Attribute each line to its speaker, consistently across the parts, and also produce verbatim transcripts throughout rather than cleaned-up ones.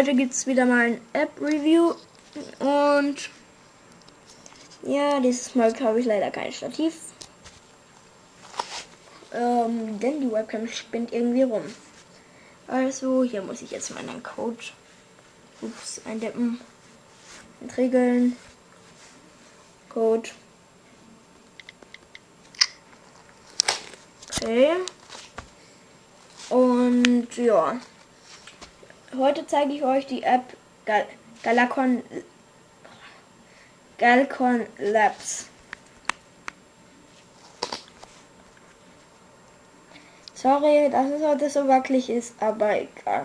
Speaker 1: heute gibt es wieder mal ein App-Review und ja, dieses Mal habe ich leider kein Stativ, ähm, denn die Webcam spinnt irgendwie rum. Also hier muss ich jetzt meinen Code ups, eindeppen, entriegeln, Code. Okay. Und ja, heute zeige ich euch die App Gal Galacon Galcon Labs. Sorry, dass es heute so wackelig ist, aber egal.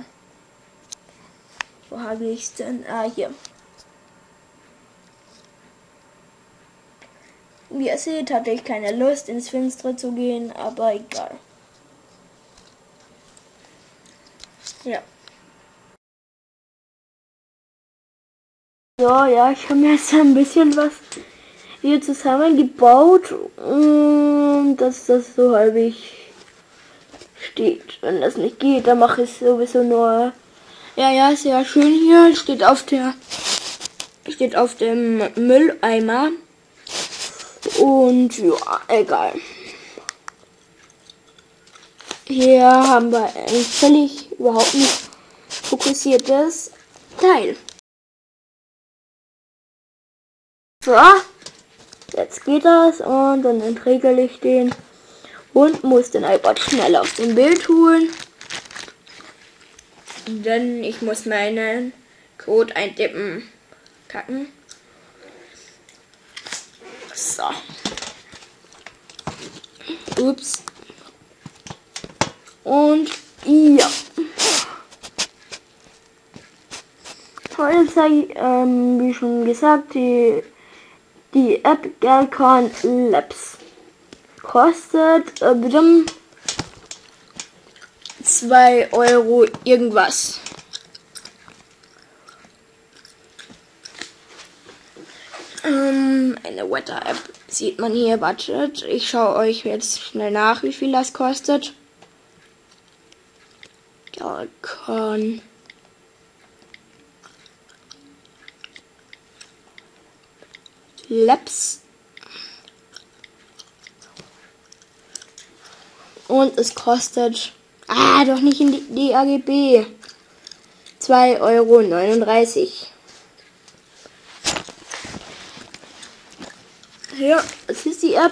Speaker 1: Wo habe ich es denn? Ah, hier. Wie ihr seht, hatte ich keine Lust, ins Finstere zu gehen, aber egal. Ja. So, ja, ich habe mir jetzt ein bisschen was hier zusammengebaut und dass das so halbig steht. Wenn das nicht geht, dann mache ich sowieso nur. Ja, ja, sehr schön hier. Steht auf der steht auf dem Mülleimer. Und ja, egal. Hier haben wir ein völlig überhaupt nicht fokussiertes Teil. So, jetzt geht das und dann entriegel ich den und muss den iPod schnell aus dem Bild holen. Denn ich muss meinen Code eintippen. Kacken. So. Ups. Und ja. Heute zeige ich, ähm, wie schon gesagt, die, die App Galcon Labs. Kostet äh, bitte zwei Euro irgendwas. Ähm, eine Wetter-App sieht man hier, Budget. Ich schaue euch jetzt schnell nach, wie viel das kostet. Galcon Labs. Und es kostet, ah, doch nicht in die, die A G B, zwei Euro neununddreißig. Ja, das ist die App.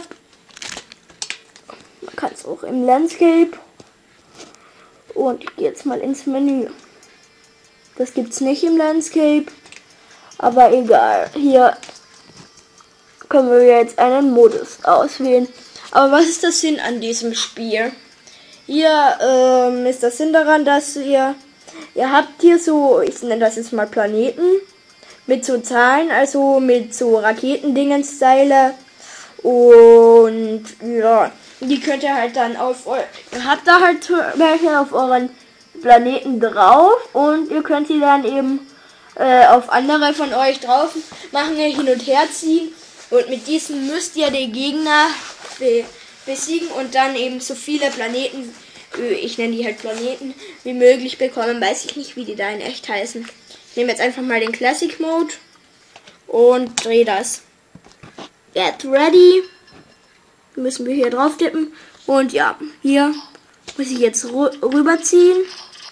Speaker 1: Man kann es auch im Landscape. Und ich gehe jetzt mal ins Menü. Das gibt es nicht im Landscape. Aber egal. Hier können wir jetzt einen Modus auswählen. Aber was ist der Sinn an diesem Spiel? Hier ähm, ist der Sinn daran, dass ihr, ihr habt hier so, ich nenne das jetzt mal Planeten, mit so Zahlen, also mit so Raketendingensteile. Und ja, die könnt ihr halt dann auf, ihr habt da halt welche auf euren Planeten drauf und ihr könnt sie dann eben äh, auf andere von euch drauf machen, hin und her ziehen. Und mit diesen müsst ihr den Gegner be besiegen und dann eben so viele Planeten, ich nenne die halt Planeten, wie möglich bekommen. Weiß ich nicht, wie die da in echt heißen. Ich nehme jetzt einfach mal den Classic Mode und drehe das. Get ready. Müssen wir hier drauf tippen. Und ja, hier muss ich jetzt rüberziehen.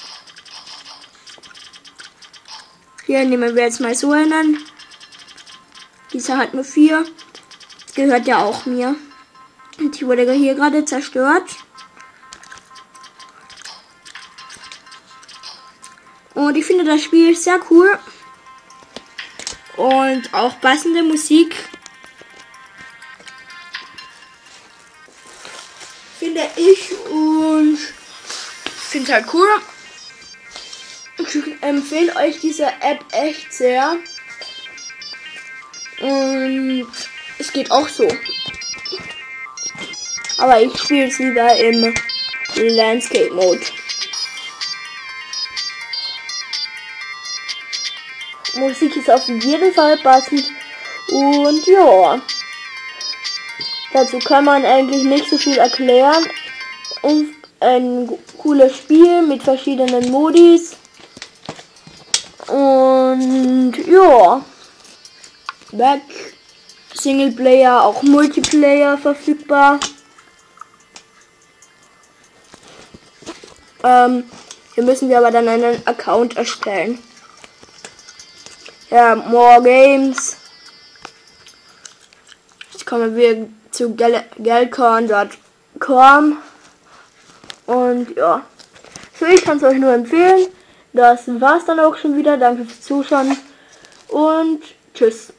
Speaker 1: Hier nehmen wir jetzt mal so einen. Dieser hat nur vier. Das gehört ja auch mir. Und die wurde hier gerade zerstört. Und ich finde das Spiel sehr cool. Und auch passende Musik. Finde ich. Und finde halt cool. Ich empfehle euch diese App echt sehr. Und es geht auch so. Aber ich spiele es lieber im Landscape Mode. Musik ist auf jeden Fall passend. Und ja. Dazu kann man eigentlich nicht so viel erklären. Und ein cooles Spiel mit verschiedenen Modis. ja. Back. Singleplayer, auch Multiplayer verfügbar. Ähm, hier müssen wir aber dann einen Account erstellen. Ja, more games. Jetzt kommen wir zu geldkorn punkt com. Und ja. So, ich kann es euch nur empfehlen. Das war's dann auch schon wieder. Danke fürs Zuschauen. Und tschüss.